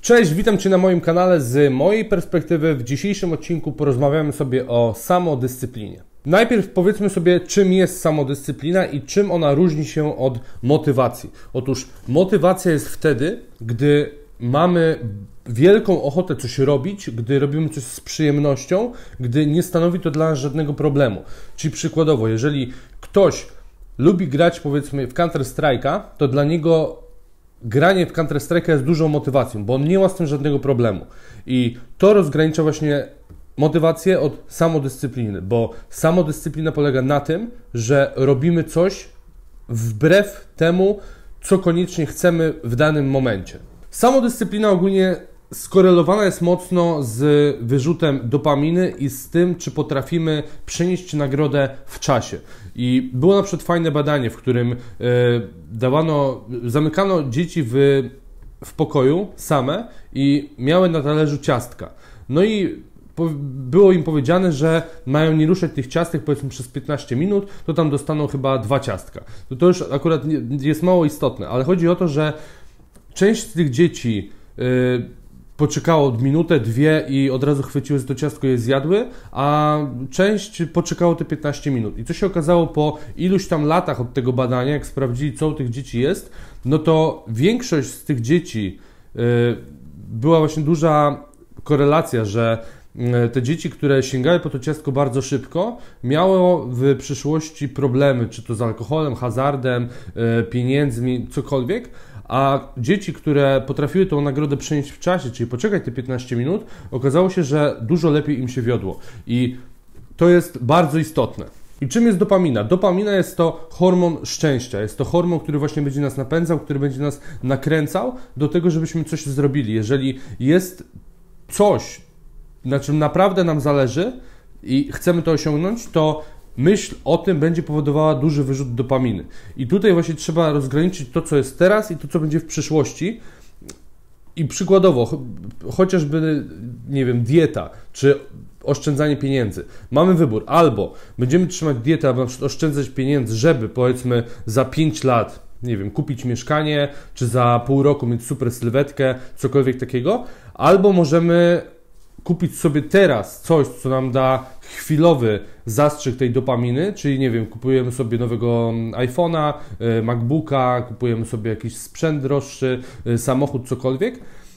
Cześć, witam Cię na moim kanale. Z mojej perspektywy w dzisiejszym odcinku porozmawiamy sobie o samodyscyplinie. Najpierw powiedzmy sobie, czym jest samodyscyplina i czym ona różni się od motywacji. Otóż motywacja jest wtedy, gdy mamy wielką ochotę coś robić, gdy robimy coś z przyjemnością, gdy nie stanowi to dla nas żadnego problemu. Czyli przykładowo, jeżeli ktoś lubi grać powiedzmy w Counter-Strike'a, to dla niego granie w Counter-Strike'a jest dużą motywacją, bo on nie ma z tym żadnego problemu. I to rozgranicza właśnie motywację od samodyscypliny, bo samodyscyplina polega na tym, że robimy coś wbrew temu, co koniecznie chcemy w danym momencie. Samodyscyplina ogólnie skorelowana jest mocno z wyrzutem dopaminy i z tym, czy potrafimy przenieść nagrodę w czasie. I było na przykład fajne badanie, w którym zamykano dzieci w pokoju same i miały na talerzu ciastka. No i było im powiedziane, że mają nie ruszać tych ciastek powiedzmy przez 15 minut, to tam dostaną chyba 2 ciastka. To już akurat jest mało istotne, ale chodzi o to, że część z tych dzieci poczekało od minutę, dwie i od razu chwyciły to ciastko i je zjadły, a część poczekało te 15 minut. I co się okazało po iluś tam latach od tego badania, jak sprawdzili, co u tych dzieci jest, no to większość z tych dzieci była właśnie duża korelacja, że te dzieci, które sięgały po to ciastko bardzo szybko, miało w przyszłości problemy, czy to z alkoholem, hazardem, pieniędzmi, cokolwiek, a dzieci, które potrafiły tą nagrodę przenieść w czasie, czyli poczekać te 15 minut, okazało się, że dużo lepiej im się wiodło. I to jest bardzo istotne. I czym jest dopamina? Dopamina jest to hormon szczęścia. Jest to hormon, który właśnie będzie nas napędzał, który będzie nas nakręcał do tego, żebyśmy coś zrobili. Jeżeli jest coś, na czym naprawdę nam zależy i chcemy to osiągnąć, to myśl o tym będzie powodowała duży wyrzut dopaminy. I tutaj właśnie trzeba rozgraniczyć to, co jest teraz i to, co będzie w przyszłości. I przykładowo, chociażby, nie wiem, dieta, czy oszczędzanie pieniędzy. Mamy wybór, albo będziemy trzymać dietę, albo na przykład oszczędzać pieniędzy, żeby powiedzmy za 5 lat, nie wiem, kupić mieszkanie, czy za pół roku mieć super sylwetkę, cokolwiek takiego, albo możemy kupić sobie teraz coś, co nam da chwilowy zastrzyk tej dopaminy, czyli nie wiem, kupujemy sobie nowego iPhone'a, MacBooka, kupujemy sobie jakiś sprzęt droższy, samochód, cokolwiek.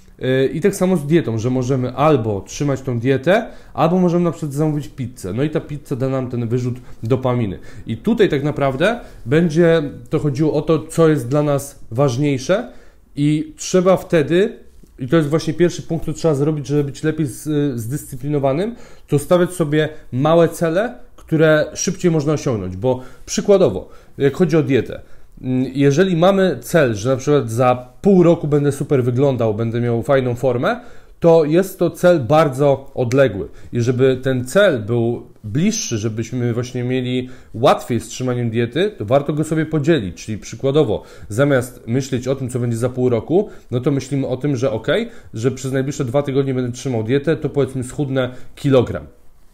I tak samo z dietą, że możemy albo trzymać tą dietę, albo możemy na przykład zamówić pizzę. No i ta pizza da nam ten wyrzut dopaminy. I tutaj tak naprawdę będzie to chodziło o to, co jest dla nas ważniejsze i trzeba wtedy, i to jest właśnie pierwszy punkt, który trzeba zrobić, żeby być lepiej zdyscyplinowanym, to stawiać sobie małe cele, które szybciej można osiągnąć, bo przykładowo, jak chodzi o dietę, jeżeli mamy cel, że na przykład za pół roku będę super wyglądał, będę miał fajną formę, to jest to cel bardzo odległy i żeby ten cel był bliższy, żebyśmy właśnie mieli łatwiej z trzymaniem diety, to warto go sobie podzielić, czyli przykładowo zamiast myśleć o tym, co będzie za pół roku, no to myślimy o tym, że że przez najbliższe 2 tygodnie będę trzymał dietę, to powiedzmy schudnę kilogram.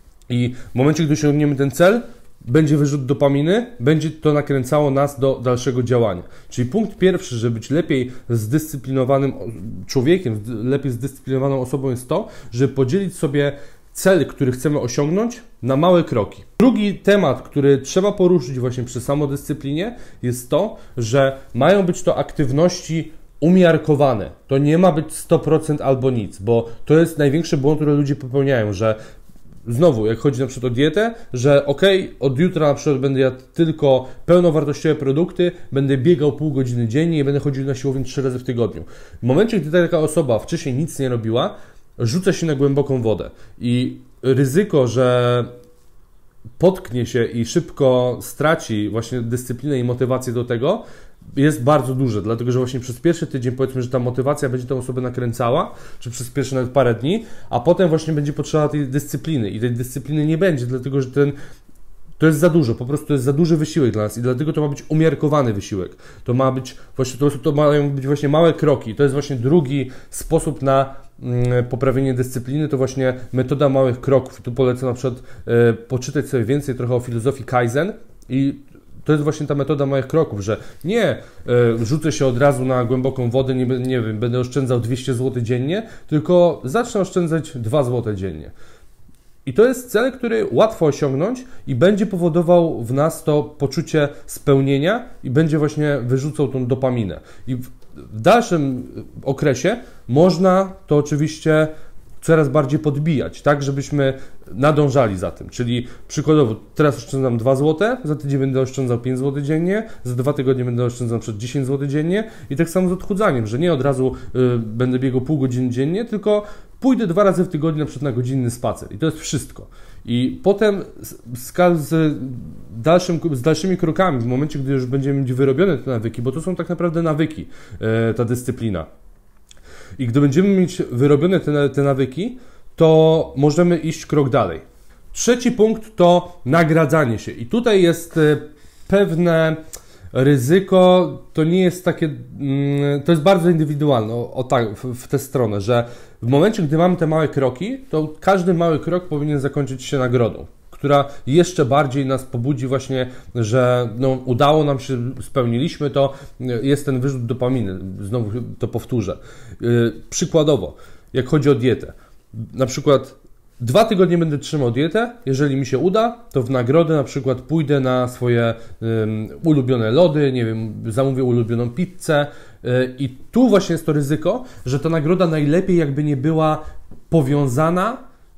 I w momencie, gdy osiągniemy ten cel, będzie wyrzut dopaminy, będzie to nakręcało nas do dalszego działania. Czyli punkt pierwszy, żeby być lepiej zdyscyplinowanym człowiekiem, lepiej zdyscyplinowaną osobą jest to, żeby podzielić sobie cel, który chcemy osiągnąć, na małe kroki. Drugi temat, który trzeba poruszyć właśnie przy samodyscyplinie, jest to, że mają być to aktywności umiarkowane. To nie ma być 100% albo nic, bo to jest największy błąd, który ludzie popełniają, że znowu, jak chodzi na przykład o dietę, że od jutra na przykład będę jadł tylko pełnowartościowe produkty, będę biegał pół godziny dziennie i będę chodził na siłownię 3 razy w tygodniu. W momencie, gdy taka osoba wcześniej nic nie robiła, rzuca się na głęboką wodę i ryzyko, że potknie się i szybko straci właśnie dyscyplinę i motywację do tego, jest bardzo duże, dlatego że właśnie przez pierwszy tydzień powiedzmy, że ta motywacja będzie tę osobę nakręcała, czy przez pierwsze nawet parę dni, a potem właśnie będzie potrzeba tej dyscypliny i tej dyscypliny nie będzie, dlatego że to jest za dużo, po prostu to jest za duży wysiłek dla nas i dlatego to ma być umiarkowany wysiłek. To ma być właśnie, to mają być właśnie małe kroki. To jest właśnie drugi sposób na poprawienie dyscypliny, to właśnie metoda małych kroków. Tu polecam na przykład poczytać sobie więcej trochę o filozofii Kaizen i to jest właśnie ta metoda małych kroków, że nie rzucę się od razu na głęboką wodę, nie wiem, będę oszczędzał 200 zł dziennie, tylko zacznę oszczędzać 2 zł dziennie. I to jest cel, który łatwo osiągnąć i będzie powodował w nas to poczucie spełnienia i będzie właśnie wyrzucał tą dopaminę. I w dalszym okresie można to oczywiście coraz bardziej podbijać, tak, żebyśmy nadążali za tym. Czyli przykładowo teraz oszczędzam 2 zł, za tydzień będę oszczędzał 5 zł dziennie, za 2 tygodnie będę oszczędzał na przykład 10 zł dziennie i tak samo z odchudzaniem, że nie od razu będę biegał pół godziny dziennie, tylko pójdę 2 razy w tygodniu na przykład na godzinny spacer i to jest wszystko. I potem z dalszymi krokami, w momencie, gdy już będziemy mieć wyrobione te nawyki, bo to są tak naprawdę nawyki, ta dyscyplina. I gdy będziemy mieć wyrobione te nawyki, to możemy iść krok dalej. Trzeci punkt to nagradzanie się. I tutaj jest pewne ryzyko, to nie jest takie, to jest bardzo indywidualne, tak, w tę stronę, że w momencie, gdy mamy te małe kroki, to każdy mały krok powinien zakończyć się nagrodą, która jeszcze bardziej nas pobudzi właśnie, że no, udało nam się, spełniliśmy to, jest ten wyrzut dopaminy, znowu to powtórzę. Przykładowo, jak chodzi o dietę, na przykład 2 tygodnie będę trzymał dietę, jeżeli mi się uda, to w nagrodę na przykład pójdę na swoje ulubione lody, nie wiem, zamówię ulubioną pizzę i tu właśnie jest to ryzyko, że ta nagroda najlepiej jakby nie była powiązana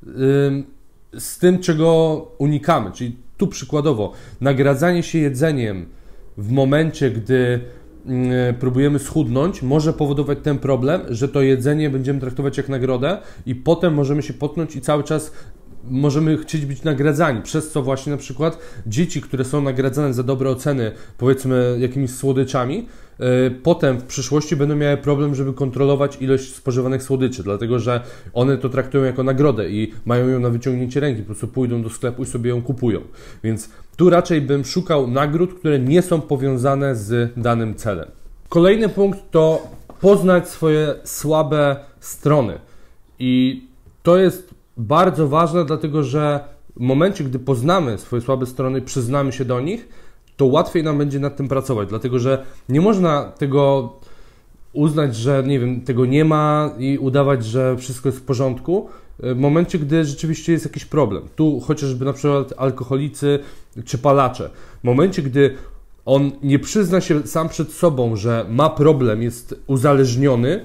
z tym, czego unikamy. Czyli tu przykładowo nagradzanie się jedzeniem w momencie, gdy próbujemy schudnąć, może powodować ten problem, że to jedzenie będziemy traktować jak nagrodę i potem możemy się potknąć i cały czas możemy chcieć być nagradzani, przez co właśnie na przykład dzieci, które są nagradzane za dobre oceny, powiedzmy jakimiś słodyczami, potem w przyszłości będą miały problem, żeby kontrolować ilość spożywanych słodyczy, dlatego że one to traktują jako nagrodę i mają ją na wyciągnięcie ręki, po prostu pójdą do sklepu i sobie ją kupują. Więc tu raczej bym szukał nagród, które nie są powiązane z danym celem. Kolejny punkt to poznać swoje słabe strony. I to jest bardzo ważne, dlatego że w momencie, gdy poznamy swoje słabe strony, przyznamy się do nich, to łatwiej nam będzie nad tym pracować, dlatego że nie można tego uznać, że nie wiem, tego nie ma i udawać, że wszystko jest w porządku, w momencie, gdy rzeczywiście jest jakiś problem. Tu chociażby na przykład alkoholicy czy palacze. W momencie, gdy on nie przyzna się sam przed sobą, że ma problem, jest uzależniony,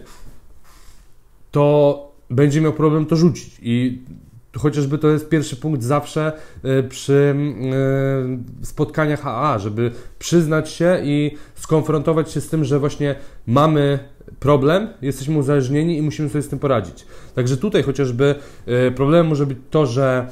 to będzie miał problem to rzucić. I chociażby to jest pierwszy punkt zawsze przy spotkaniach AA, żeby przyznać się i skonfrontować się z tym, że właśnie mamy problem, jesteśmy uzależnieni i musimy sobie z tym poradzić. Także tutaj chociażby problemem może być to, że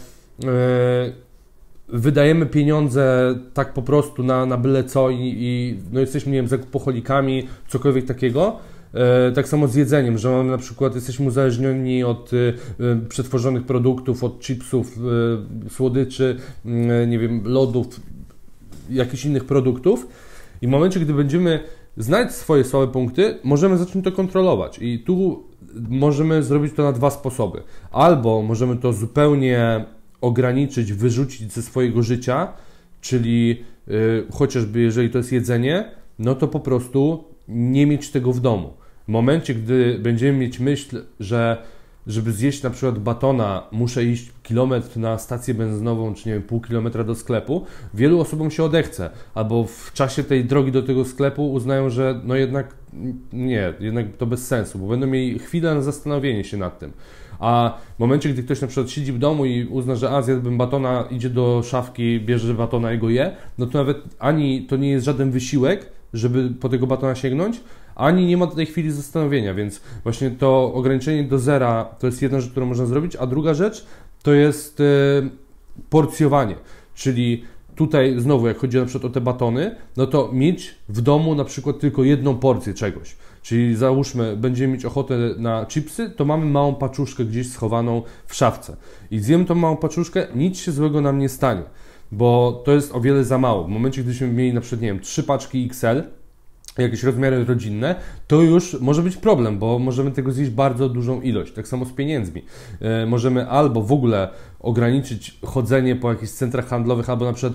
wydajemy pieniądze tak po prostu na byle co i no jesteśmy, nie wiem, zakupoholikami, cokolwiek takiego. Tak samo z jedzeniem, że mamy na przykład, jesteśmy uzależnieni od przetworzonych produktów, od chipsów, słodyczy, nie wiem, lodów, jakichś innych produktów i w momencie, gdy będziemy znać swoje słabe punkty, możemy zacząć to kontrolować i tu możemy zrobić to na 2 sposoby. Albo możemy to zupełnie ograniczyć, wyrzucić ze swojego życia, czyli chociażby jeżeli to jest jedzenie, no to po prostu nie mieć tego w domu. W momencie, gdy będziemy mieć myśl, że żeby zjeść na przykład batona, muszę iść kilometr na stację benzynową, czy nie wiem, pół kilometra do sklepu, wielu osobom się odechce, albo w czasie tej drogi do tego sklepu uznają, że no jednak nie, jednak to bez sensu, bo będą mieli chwilę na zastanowienie się nad tym. A w momencie, gdy ktoś na przykład siedzi w domu i uzna, że zjadłbym batona, idzie do szafki, bierze batona i go je, no to nawet ani to nie jest żaden wysiłek, żeby po tego batona sięgnąć, ani nie ma tej chwili zastanowienia, więc właśnie to ograniczenie do zera to jest jedna rzecz, którą można zrobić, a druga rzecz to jest porcjowanie, czyli tutaj znowu jak chodzi na przykład o te batony, no to mieć w domu na przykład tylko jedną porcję czegoś, czyli załóżmy będziemy mieć ochotę na chipsy, to mamy małą paczuszkę gdzieś schowaną w szafce i zjemy tą małą paczuszkę, nic się złego nam nie stanie, bo to jest o wiele za mało. W momencie, gdybyśmy mieli na przykład, nie wiem, 3 paczki XL, jakieś rozmiary rodzinne, to już może być problem, bo możemy tego zjeść bardzo dużą ilość. Tak samo z pieniędzmi. Możemy albo w ogóle ograniczyć chodzenie po jakichś centrach handlowych, albo na przykład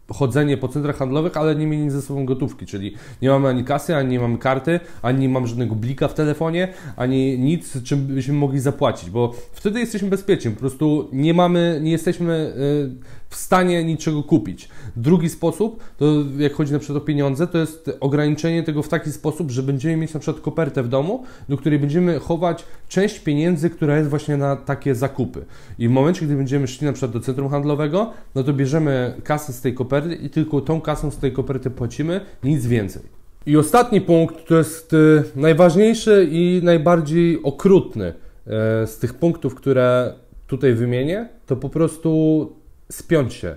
chodzenie po centrach handlowych, ale nie mieli ze sobą gotówki, czyli nie mamy ani kasy, ani nie mamy karty, ani nie mamy żadnego blika w telefonie, ani nic, czym byśmy mogli zapłacić, bo wtedy jesteśmy bezpieczni, po prostu nie jesteśmy w stanie niczego kupić. Drugi sposób, to jak chodzi na przykład o pieniądze, to jest ograniczenie tego w taki sposób, że będziemy mieć na przykład kopertę w domu, do której będziemy chować część pieniędzy, która jest właśnie na takie zakupy. I w momencie, gdy będziemy szli na przykład do centrum handlowego, no to bierzemy kasę z tej koperty i tylko tą kasą z tej koperty płacimy, nic więcej. I ostatni punkt, to jest najważniejszy i najbardziej okrutny z tych punktów, które tutaj wymienię, to po prostu spiąć się,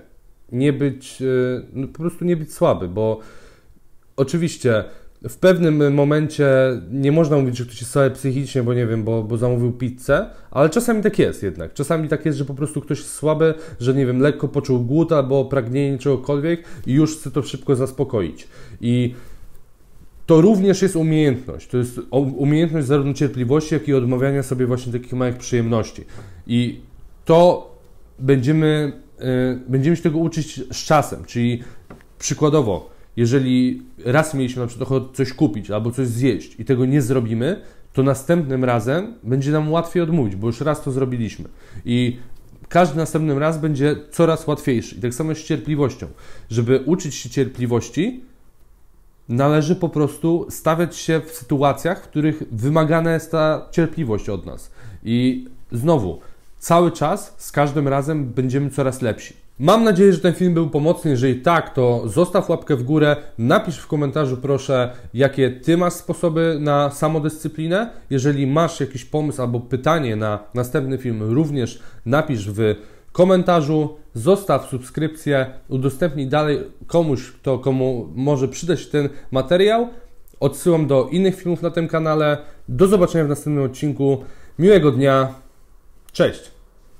po prostu nie być słaby, bo oczywiście w pewnym momencie nie można mówić, że ktoś jest słaby psychicznie, bo nie wiem, bo zamówił pizzę, ale czasami tak jest jednak. Czasami tak jest, że po prostu ktoś jest słaby, że nie wiem, lekko poczuł głód albo pragnienie czegokolwiek i już chce to szybko zaspokoić. I to również jest umiejętność. To jest umiejętność zarówno cierpliwości, jak i odmawiania sobie właśnie takich małych przyjemności. I to będziemy się tego uczyć z czasem, czyli przykładowo, jeżeli raz mieliśmy na przykład ochotę coś kupić albo coś zjeść i tego nie zrobimy, to następnym razem będzie nam łatwiej odmówić, bo już raz to zrobiliśmy. I każdy następny raz będzie coraz łatwiejszy. I tak samo jest z cierpliwością. Żeby uczyć się cierpliwości, należy po prostu stawiać się w sytuacjach, w których wymagana jest ta cierpliwość od nas. I znowu, cały czas, z każdym razem będziemy coraz lepsi. Mam nadzieję, że ten film był pomocny. Jeżeli tak, to zostaw łapkę w górę, napisz w komentarzu proszę, jakie Ty masz sposoby na samodyscyplinę. Jeżeli masz jakiś pomysł albo pytanie na następny film, również napisz w komentarzu, zostaw subskrypcję, udostępnij dalej komuś, komu może przydać się ten materiał. Odsyłam do innych filmów na tym kanale. Do zobaczenia w następnym odcinku. Miłego dnia. Cześć!